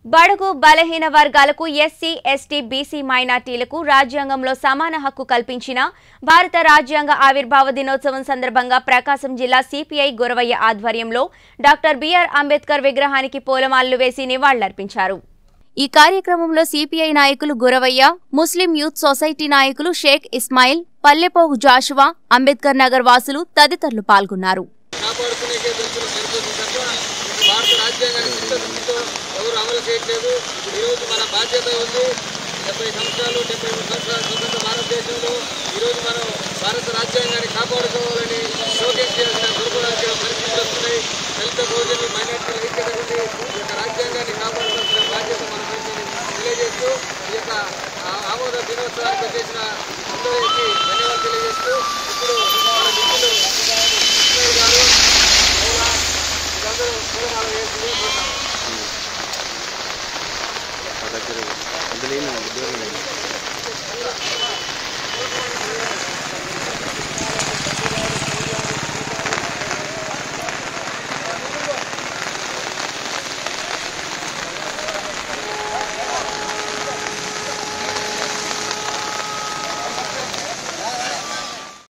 బడుగు బలహీన వర్గాలకు ఎస్సీ ఎస్టీ బీసీ మైనార్టీలకు రాజ్యాంగంలో సమాన హక్కు కల్పించిన భారత రాజ్యాంగ ఆవిర్భావ దినోత్సవం సందర్భంగా ప్రకాశం జిల్లా సిపిఐ గురవయ్య ఆధ్వర్యంలో డాక్టర్ బిఆర్ అంబేద్కర్ విగ్రహానికి పూలమాలలు వేసి నివాళులర్పించారు। ఈ కార్యక్రమంలో సిపిఐ నాయకులు గురవయ్య, ముస్లిం యూత్ సొసైటీ నాయకులు షేక్ ఇస్మాయిల్, పల్లెపోగు జాషువా, అంబేద్కర్ నగర్ వాసులు తదితరులు పాల్గొన్నారు। భారత రాజ్యాంగాన్ని చిత్తశుద్ధితో ఎవరు అమలు చేయట్లేదు। ఈరోజు మన బాధ్యత ఉంది। 70 సంవత్సరాలు 73 సంవత్సరాల స్వతంత్ర భారతదేశంలో ఈరోజు మనం భారత రాజ్యాంగాన్ని కాపాడుకోవాలని షోకేస్ చేయాల్సిన దుర్భరాజ్యాల పరిస్థితులు వస్తున్నాయి। దళిత బహుజనులు మైనార్టీల ఐక్యత నుండి ఈ యొక్క రాజ్యాంగాన్ని కాపాడుకోవాల్సిన బాధ్యత మనకు తెలియజేస్తూ ఈ యొక్క ఆమోద దినోత్సవానికి వచ్చేసిన అందరికీ ధన్యవాదాలు తెలియజేస్తూ ఇప్పుడు మన మిత్రులు ఇస్మాయిల్ గారు అందరూ